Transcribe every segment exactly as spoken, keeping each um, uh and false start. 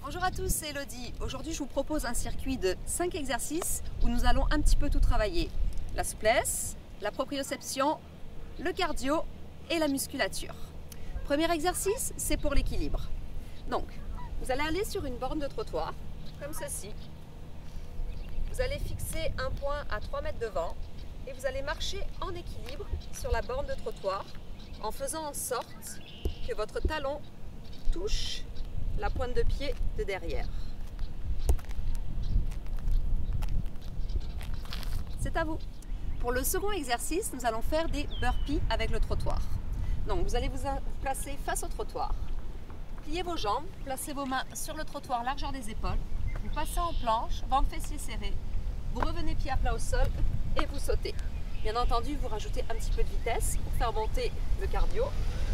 Bonjour à tous, c'est Elodie. Aujourd'hui, je vous propose un circuit de cinq exercices où nous allons un petit peu tout travailler. La souplesse, la proprioception, le cardio et la musculature. Premier exercice, c'est pour l'équilibre. Donc, vous allez aller sur une borne de trottoir, comme ceci. Vous allez fixer un point à trois mètres devant et vous allez marcher en équilibre sur la borne de trottoir en faisant en sorte que votre talon touche la pointe de pied de derrière. C'est à vous. Pour le second exercice, nous allons faire des burpees avec le trottoir. Donc vous allez vous placer face au trottoir, pliez vos jambes, placez vos mains sur le trottoir largeur des épaules, vous passez en planche, ventre fessier serré, vous revenez pied à plat au sol et vous sautez. Bien entendu, vous rajoutez un petit peu de vitesse pour faire monter le cardio.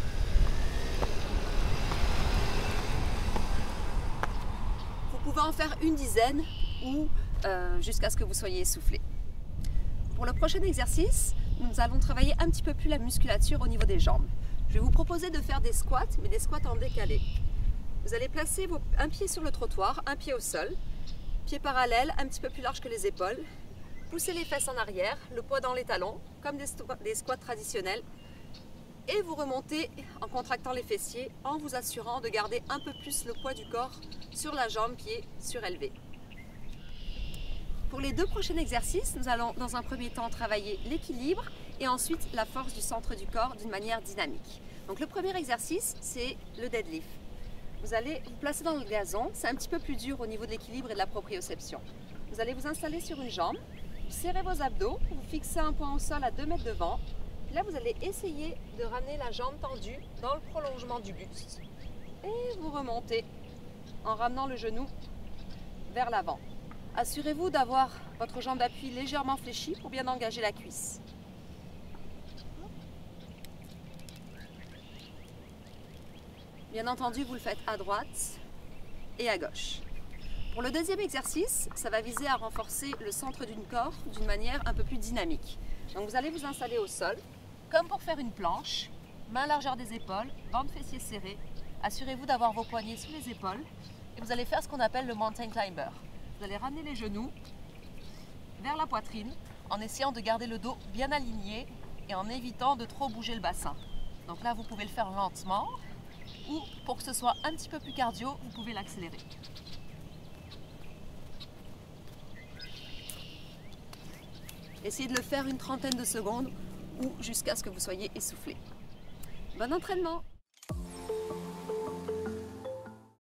Vous pouvez en faire une dizaine ou euh, jusqu'à ce que vous soyez essoufflé. Pour le prochain exercice, nous allons travailler un petit peu plus la musculature au niveau des jambes. Je vais vous proposer de faire des squats, mais des squats en décalé. Vous allez placer vos, un pied sur le trottoir, un pied au sol, pied parallèle, un petit peu plus large que les épaules. Poussez les fesses en arrière, le poids dans les talons, comme des, des squats traditionnels. Et vous remontez en contractant les fessiers, en vous assurant de garder un peu plus le poids du corps sur la jambe qui est surélevée. Pour les deux prochains exercices, nous allons dans un premier temps travailler l'équilibre et ensuite la force du centre du corps d'une manière dynamique. Donc le premier exercice, c'est le deadlift. Vous allez vous placer dans le gazon, c'est un petit peu plus dur au niveau de l'équilibre et de la proprioception. Vous allez vous installer sur une jambe, vous serrez vos abdos, vous fixez un point au sol à deux mètres devant. Là, vous allez essayer de ramener la jambe tendue dans le prolongement du buste. Et vous remontez en ramenant le genou vers l'avant. Assurez-vous d'avoir votre jambe d'appui légèrement fléchie pour bien engager la cuisse. Bien entendu, vous le faites à droite et à gauche. Pour le deuxième exercice, ça va viser à renforcer le centre du corps d'une manière un peu plus dynamique. Donc vous allez vous installer au sol, comme pour faire une planche, main largeur des épaules, ventre fessier serré. Assurez-vous d'avoir vos poignets sous les épaules et vous allez faire ce qu'on appelle le mountain climber. Vous allez ramener les genoux vers la poitrine en essayant de garder le dos bien aligné et en évitant de trop bouger le bassin. Donc là, vous pouvez le faire lentement ou pour que ce soit un petit peu plus cardio, vous pouvez l'accélérer. Essayez de le faire une trentaine de secondes ou jusqu'à ce que vous soyez essoufflé. Bon entraînement!